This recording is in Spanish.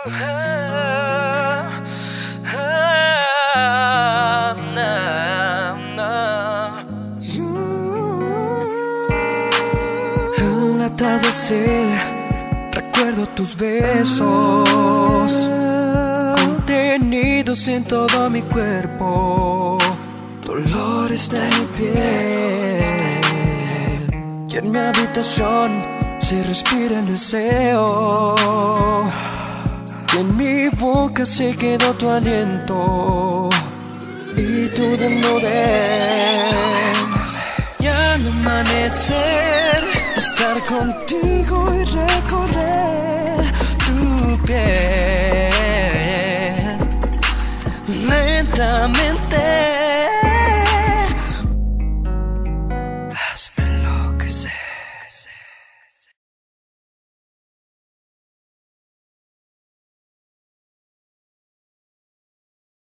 Al atardecer recuerdo tus besos contenidos en todo mi cuerpo, dolores de mi piel, y en mi habitación se respira el deseo, y en mi boca se quedó tu aliento y tu desnudez. Y al amanecer estar contigo y recorrer tu piel lentamente